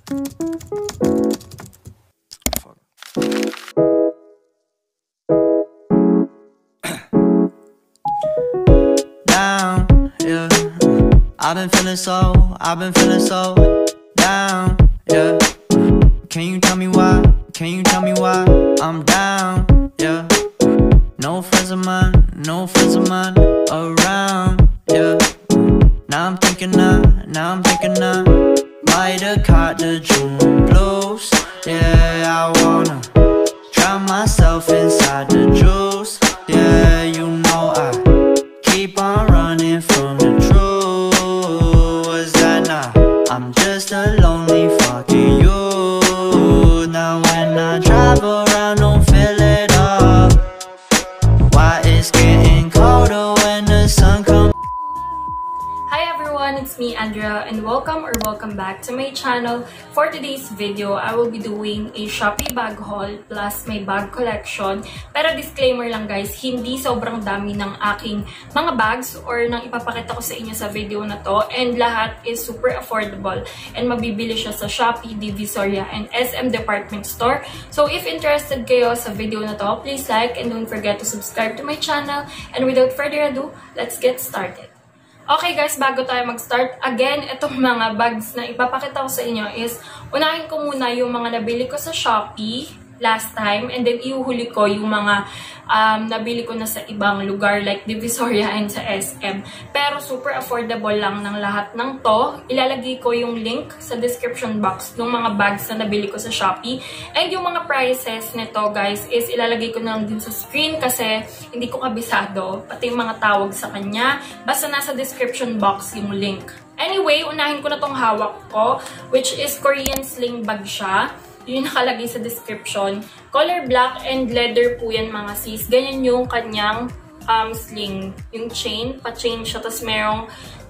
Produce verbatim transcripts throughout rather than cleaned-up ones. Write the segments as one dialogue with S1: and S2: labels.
S1: Fuck. Down, yeah. I've been feeling so, I've been feeling so down, yeah. Can you tell me why? Can you tell me why I'm down, yeah. No friends of mine, no friends of mine around, yeah. Now I'm thinking I, now I'm thinking I might have caught the June blues. Yeah, I wanna drown myself inside the juice. Yeah, you know I keep on running from the truth. Was that not? I'm just a lonely fucking you. Now when I drive around, don't fill it up. Why it's getting colder when the sun comes.
S2: Hi everyone, it's me Andrea and welcome or welcome back to my channel. For today's video, I will be doing a Shopee bag haul plus my bag collection. Pero disclaimer lang guys, hindi sobrang dami ng aking mga bags or nang ipapakita ko sa inyo sa video na to. And lahat is super affordable and mabibili siya sa Shopee, Divisoria, and S M Department Store. So if interested kayo sa video na to, please like and don't forget to subscribe to my channel. And without further ado, let's get started. Okay guys, bago tayo mag-start, again, itong mga bags na ipapakita ko sa inyo is, unahin ko muna yung mga nabili ko sa Shopee last time, and then iuhuli ko yung mga um, nabili ko na sa ibang lugar like Divisoria and sa S M. Pero super affordable lang ng lahat ng to. Ilalagay ko yung link sa description box ng mga bags na nabili ko sa Shopee. And yung mga prices nito guys is ilalagay ko na lang din sa screen kasi hindi ko kabisado. Pati yung mga tawag sa kanya. Basta nasa description box yung link. Anyway, unahin ko na tong hawak ko, which is Korean sling bag siya. Yun nakalagay sa description. Color black and leather po yan mga sis. Ganyan yung kanyang um, sling. Yung chain, pa-chain siya. Tapos merong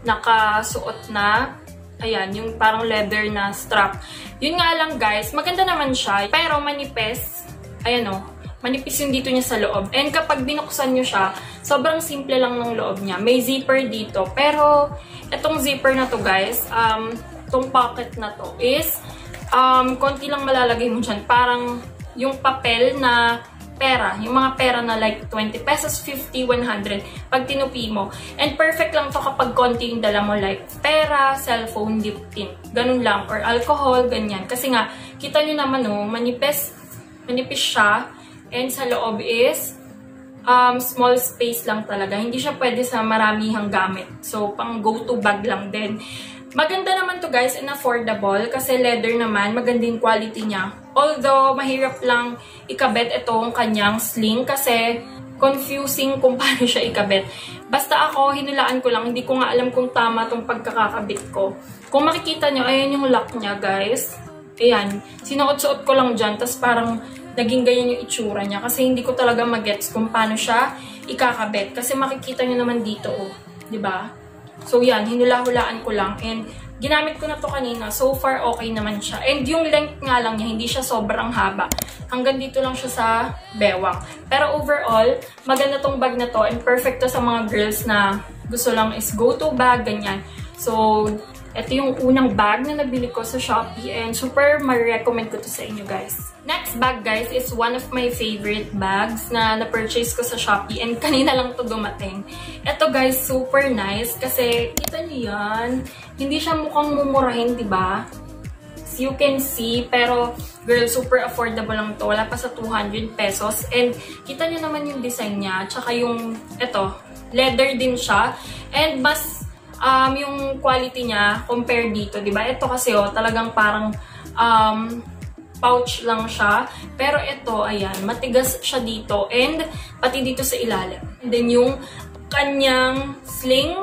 S2: nakasuot na, ayan, yung parang leather na strap. Yun nga lang guys, maganda naman siya. Pero manipis, ayan o, manipis yung dito niya sa loob. And kapag binuksan nyo siya, sobrang simple lang ng loob niya. May zipper dito. Pero itong zipper na to guys, um, itong pocket na to is Um, konti lang malalagay mo dyan. Parang yung papel na pera. Yung mga pera na like twenty pesos, fifty, one hundred. Pag tinupi mo. And perfect lang to kapag konti yung dala mo. Like pera, cellphone, lip tint. Ganun lang. Or alcohol, ganyan. Kasi nga, kita nyo naman no, manipis, manipis siya. And sa loob is um, small space lang talaga. Hindi siya pwede sa maramihang gamit. So, pang go-to bag lang din. Maganda naman to guys and affordable kasi leather naman, maganda yung quality niya. Although, mahirap lang ikabit itong kanyang sling kasi confusing kung paano siya ikabit. Basta ako, hinulaan ko lang, hindi ko nga alam kung tama itong pagkakakabit ko. Kung makikita nyo, ayan yung lock niya guys. Ayan, sinuot-suot ko lang dyan, tapos parang naging ganyan yung itsura niya kasi hindi ko talaga magets kung paano siya ikakabit. Kasi makikita nyo naman dito, oh, diba? So yan, hinula-hulaan ko lang and ginamit ko na to kanina. So far, okay naman siya. And yung length nga lang niya, hindi siya sobrang haba. Hanggang dito lang siya sa bewang. Pero overall, maganda tong bag na to and perfect to sa mga girls na gusto lang is go-to bag, ganyan. So, ito yung unang bag na nabili ko sa Shopee and super ma-recommend ko to sa inyo guys. Next bag guys is one of my favorite bags na na-purchase ko sa Shopee and kanina lang to dumating. Ito guys, super nice kasi kita niyo yan. Hindi siya mukhang mumurahin, diba? As you can see, pero girl, super affordable lang to. Wala pa sa two hundred pesos and kita niyo naman yung design niya. Tsaka yung, ito, leather din siya and mas Um, yung quality niya compare dito, di ba? Ito kasi oh, talagang parang um, pouch lang siya. Pero ito, ayan, matigas siya dito and pati dito sa ilalim. And then yung kanyang sling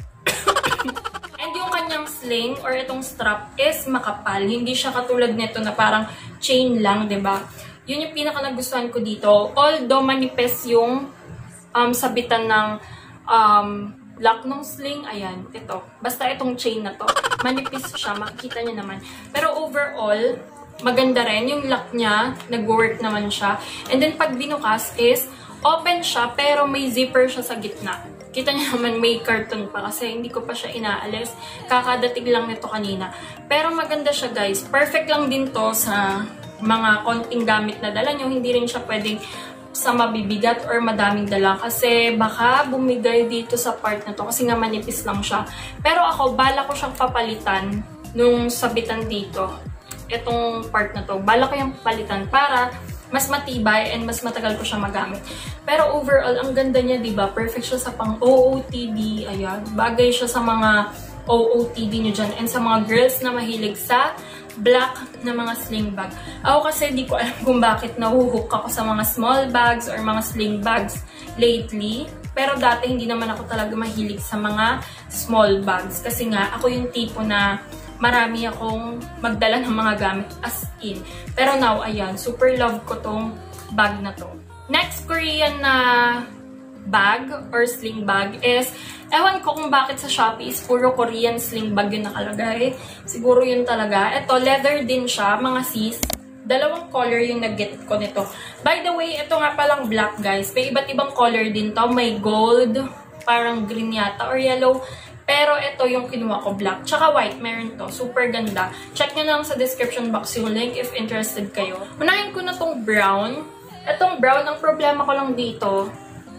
S2: and yung kanyang sling or itong strap is makapal. Hindi siya katulad nito na parang chain lang, di ba? Yun yung pinaka nagustuhan ko dito. Although manipis yung um, sabitan ng um, lock ng sling, ayan, ito. Basta itong chain na to. Manipis siya, makikita niyo naman. Pero overall, maganda rin. Yung lock niya, nag-work naman siya. And then, pag binukas is, open siya, pero may zipper siya sa gitna. Kita niyo naman may carton pa kasi hindi ko pa siya inaalis. Kakadating lang nito kanina. Pero maganda siya guys. Perfect lang din to sa mga konting gamit na dala nyo. Hindi rin siya pwedeng sa mabibigat or madaming dala kasi baka bumigay dito sa part na to kasi nga manipis lang siya. Pero ako, bala ko siyang papalitan nung sabitan dito. Itong part na to. Bala ko yung papalitan para mas matibay and mas matagal ko siya magamit. Pero overall, ang ganda niya, diba? Perfect siya sa pang O O T D. Ayan. Bagay siya sa mga O O T D nyo dyan and sa mga girls na mahilig sa black na mga sling bag. Ako kasi di ko alam kung bakit nahuhook ako sa mga small bags or mga sling bags lately. Pero dati hindi naman ako talaga mahilig sa mga small bags. Kasi nga, ako yung tipo na marami akong magdala ng mga gamit as in. Pero now, ayan, super love ko tong bag na to. Next Korean na bag or sling bag is, ewan ko kung bakit sa Shopee is puro Korean sling bag yung nakalagay. Siguro yun talaga. Ito, leather din siya, mga sis. Dalawang color yung nag-get ko nito. By the way, ito nga palang black guys. May iba't ibang color din to. May gold, parang green yata, or yellow. Pero ito yung kinuha ko, black. Tsaka white, meron to. Super ganda. Check nyo lang sa description box yung link if interested kayo. Unahin ko na tong brown. Itong brown, ang problema ko lang dito,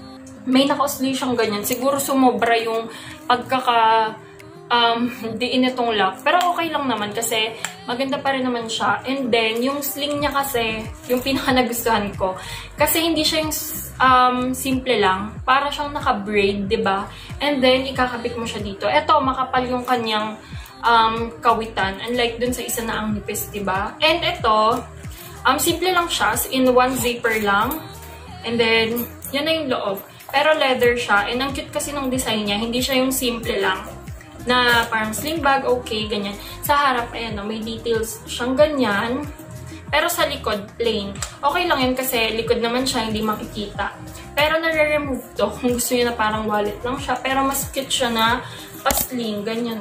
S2: may naka-usli siyang ganyan. Siguro sumobra yung pagkaka um, diin itong lock. Pero okay lang naman kasi maganda pa rin naman siya. And then, yung sling niya kasi, yung pinaka nagustuhan ko. Kasi hindi siya yung um, simple lang. Para siyang naka-braid, diba? And then, ikakabit mo siya dito. Ito, makapal yung kanyang um, kawitan. Unlike dun sa isa na ang nipis, diba? And ito, um, simple lang siya. In one zipper lang. And then, yan na yung loob. Pero leather siya. And ang cute kasi ng design niya. Hindi siya yung simple lang. Na parang sling bag, okay, ganyan. Sa harap, ayan, no, may details siyang ganyan. Pero sa likod, plain. Okay lang yun kasi likod naman siya, hindi makikita. Pero nare-remove to kung gusto niyo na parang wallet lang siya. Pero mas cute siya na pa-sling, ganyan.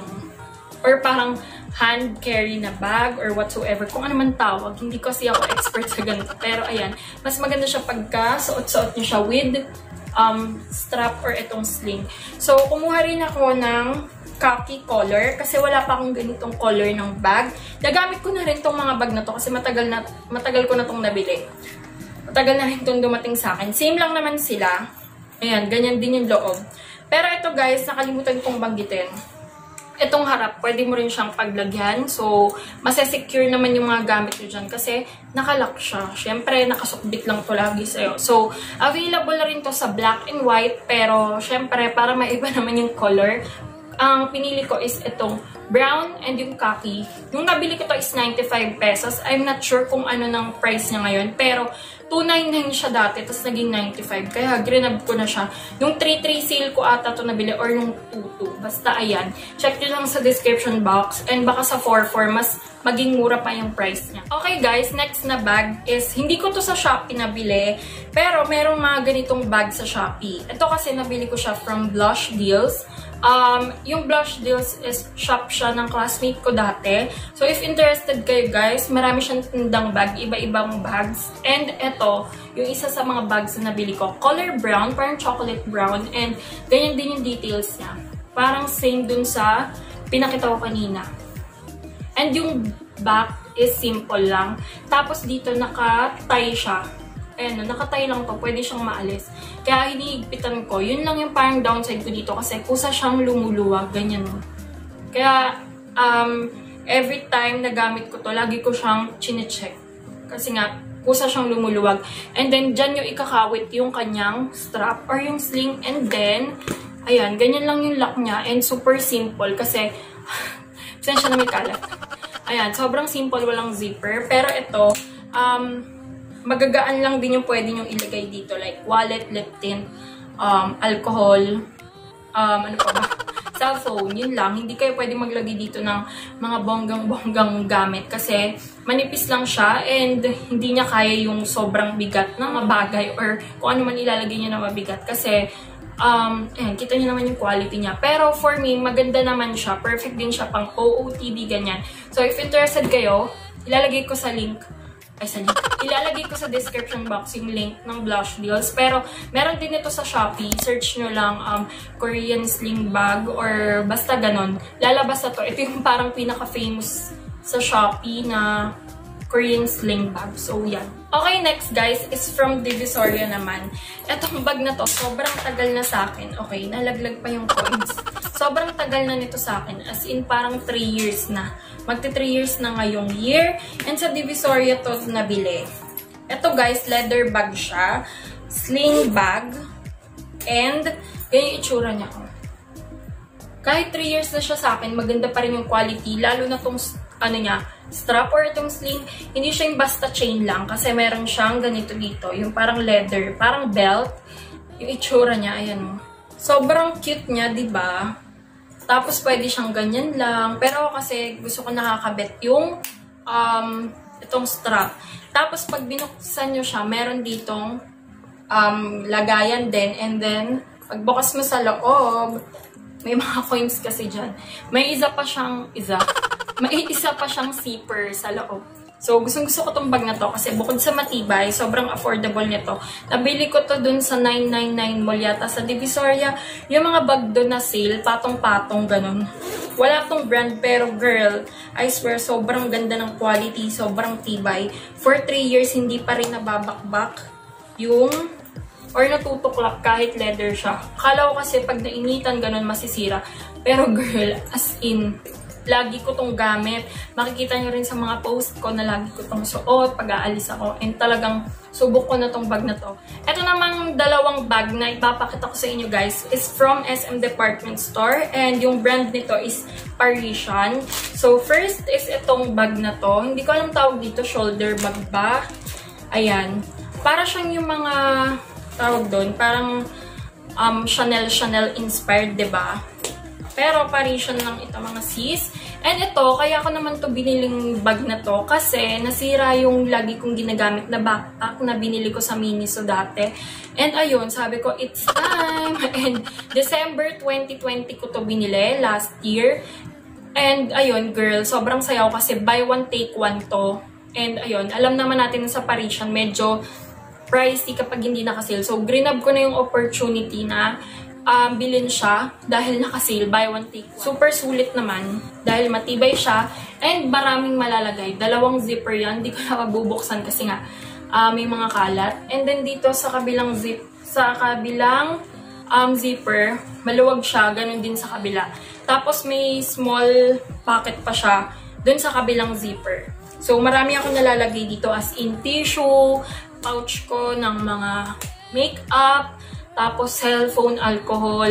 S2: Or parang hand carry na bag or whatsoever. Kung ano man tawag. Hindi kasi ako expert sa ganito. Pero ayan, mas maganda siya pagka suot-suot niyo siya with um, strap or itong sling. So, kumuha rin ako ng khaki color kasi wala pa akong ganitong color ng bag. Nagamit ko na rin tong mga bag na to kasi matagal na matagal ko na tong nabili. Matagal na rin tong dumating sa akin. Same lang naman sila. Ayan, ganyan din yung loob. Pero ito guys, nakalimutan kong banggitin. Itong harap, pwede mo rin siyang paglagyan. So, masesecure naman yung mga gamit nyo dyan kasi nakalock siya. Siyempre, nakasukbit lang to lagi sa'yo. So, available na rin to sa black and white. Pero, siyempre, para maiba naman yung color, ang pinili ko is itong brown and yung khaki. Yung nabili ko to is ninety-five pesos. I'm not sure kung ano ng price niya ngayon. Pero, two ninety-nine siya dati, tapos naging ninety-five. Kaya, grinab ko na siya. Yung three three sale ko ata to nabili or yung two two. Basta, ayan. Check nyo lang sa description box. And baka sa four four, mas maging mura pa yung price niya. Okay guys, next na bag is, hindi ko to sa Shopee nabili. Pero, merong mga ganitong bag sa Shopee. Ito kasi nabili ko siya from Blush Deals. Um, yung Blush Deals is shop siya ng classmate ko dati. So, if interested kayo guys, marami siyang tindang bag, iba-ibang bags. And ito, yung isa sa mga bags na nabili ko, color brown, parang chocolate brown. And ganyan din yung details niya. Parang same dun sa pinakita ko kanina. And yung back is simple lang. Tapos dito naka-tie siya. Ayan, nakatay lang to, pwede siyang maalis. Kaya hinihigpitan ko, yun lang yung parang downside ko dito kasi kusa siyang lumuluwag, ganyan. Kaya, um, every time na gamit ko to, lagi ko siyang chine-check. Kasi nga, kusa siyang lumuluwag. And then, dyan yung ikakawit yung kanyang strap or yung sling. And then, ayan, ganyan lang yung lock niya. And super simple kasi, saan siya na may kalat. Ayan, sobrang simple, walang zipper. Pero ito, um, magagaan lang din yung pwede nyo ilagay dito. Like wallet, lip tint, um, alcohol, um, ano pa ba? Cellphone, yun lang. Hindi kayo pwede maglagay dito ng mga bonggang-bonggang gamit kasi manipis lang siya and hindi niya kaya yung sobrang bigat na mabagay or kung ano man ilalagay niya na mabigat kasi um, ayan, kita niyo naman yung quality niya. Pero for me, maganda naman siya. Perfect din siya pang O O T D, ganyan. So, if interested kayo, ilalagay ko sa link ay sa link. Ilalagay ko sa description box yung link ng blush deals. Pero meron din ito sa Shopee. Search nyo lang um, Korean sling bag or basta ganon. Lalabas na to. Ito yung parang pinaka-famous sa Shopee na Korean sling bag. So, yan. Okay, next guys is from Divisoria naman. Etong bag na to, sobrang tagal na sa akin. Okay, nalaglag pa yung coins. Sobrang tagal na nito sa akin. As in, parang three years na. Magti three years na ngayong year. And sa Divisoria to nabili. Ito guys, leather bag siya. Sling bag. And, ganyan yung itsura niya. Kahit three years na siya sa akin, maganda pa rin yung quality. Lalo na tong, ano niya, strap or itong sling. Hindi siya yung basta chain lang. Kasi meron siyang ganito dito. Yung parang leather. Parang belt. Yung itsura niya, ayan o. Sobrang cute niya, diba? Tapos, pwede siyang ganyan lang. Pero kasi, gusto ko nakakabit yung um, itong strap. Tapos, pag binuksan nyo siya, meron ditong um, lagayan din. And then, pag bukas mo sa loob, may mga coins kasi dyan. May isa pa siyang, isa. May isa pa siyang zipper sa loob. So, gustong-gusto ko tong bag na to kasi bukod sa matibay, sobrang affordable nito. Nabili ko to dun sa nine ninety-nine mall yata sa Divisoria. Yung mga bag dun na sale, patong-patong, ganun. Wala tong brand, pero girl, I swear, sobrang ganda ng quality, sobrang tibay. For three years, hindi pa rin nababakbak yung, or natutuklap kahit leather siya. Akala ko kasi pag nainitan, ganun, masisira. Pero girl, as in, lagi ko tong gamit. Makikita nyo rin sa mga post ko na lagi ko tong suot pag aalis ako. And talagang subok ko na tong bag na to. Ito namang dalawang bag na ipapakita ko sa inyo guys is from S M Department Store. And yung brand nito is Parisian. So first is itong bag na to. Hindi ko alam tawag dito, shoulder bag ba? Ayan. Para siyang yung mga tawag doon. Parang um, Chanel Chanel inspired, diba? Pero Parisian lang ito mga sis. And ito, kaya ako naman to biniling bag na to kasi nasira yung lagi kong ginagamit na backpack na binili ko sa Miniso dati. And ayun, sabi ko, it's time! And December twenty twenty ko to binili, last year. And ayun, girl, sobrang sayaw kasi buy one, take one to. And ayun, alam naman natin sa Parisian, medyo pricey kapag hindi nakasale. So, grinab ko na yung opportunity na Um, bilhin siya dahil naka-sale, buy one take one. Super sulit naman dahil matibay siya and maraming malalagay. Dalawang zipper yan, hindi ko na mabubuksan kasi nga uh, may mga kalat. And then dito sa kabilang zip, sa kabilang um, zipper, maluwag siya, ganun din sa kabila. Tapos may small pocket pa siya dun sa kabilang zipper. So marami akong nalalagay dito as in tissue, pouch ko ng mga makeup, tapos cellphone, alcohol,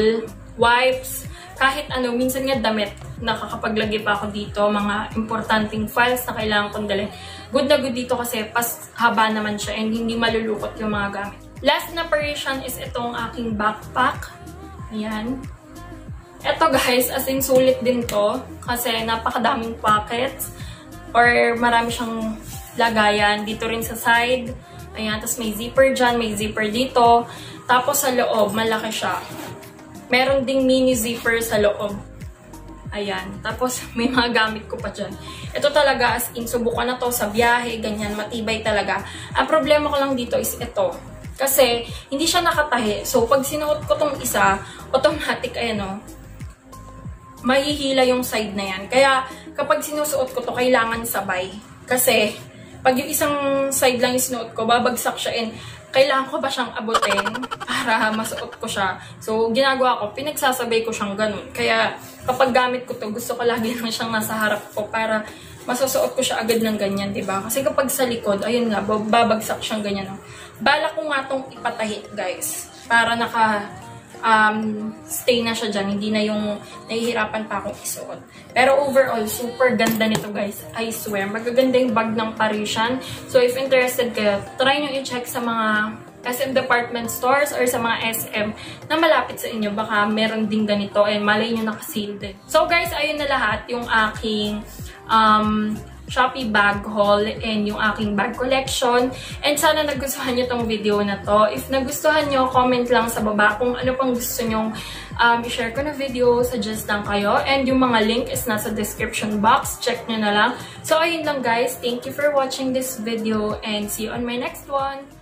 S2: wipes, kahit ano, minsan nga damit, nakakapaglagay pa ako dito, mga importanteng files na kailangan kong dalhin. Good na good dito kasi pas haba naman siya and hindi malulukot yung mga gamit. Last na Parisian is itong aking backpack. Ayan. Ito guys, as in sulit din to kasi napakadaming pockets or marami siyang lagayan dito rin sa side. Ayan, tapos may zipper dyan, may zipper dito. Tapos sa loob, malaki siya. Meron ding mini zipper sa loob. Ayan. Tapos may mga gamit ko pa dyan. Ito talaga as in, subukan na to sa biyahe, ganyan, matibay talaga. Ang problema ko lang dito is ito. Kasi hindi siya nakatahi. So pag sinuot ko tong isa, automatic, ayan o, mahihila yung side na yan. Kaya kapag sinusuot ko to, kailangan sabay. Kasi pag yung isang side lang yung sinuot ko, babagsak siya and kailangan ko ba siyang abutin para masuot ko siya. So, ginagawa ko, pinagsasabay ko siyang ganun. Kaya, kapag gamit ko to, gusto ko lagi lang siyang nasa harap ko para masusuot ko siya agad ng ganyan, diba? Kasi kapag sa likod, ayun nga, babagsak siyang ganyan. No? Bala ko nga tong ipatahi, guys. Para naka, um, stay na siya dyan. Hindi na yung nahihirapan pa akong isuot. Pero overall, super ganda nito, guys. I swear. Magaganda yung bag ng Parisian. So, if interested kayo, try nyo i-check sa mga S M department stores or sa mga S M na malapit sa inyo. Baka meron din ganito. Eh, malay nyo nakasale din. So, guys, ayun na lahat yung aking um, Shopee bag haul and yung aking bag collection. And sana nagustuhan nyo tong video na to. If nagustuhan nyo, comment lang sa baba kung ano pang gusto nyong um, i-share ko na video, suggest lang kayo. And yung mga link is nasa description box. Check nyo na lang. So ayun lang guys. Thank you for watching this video and see you on my next one.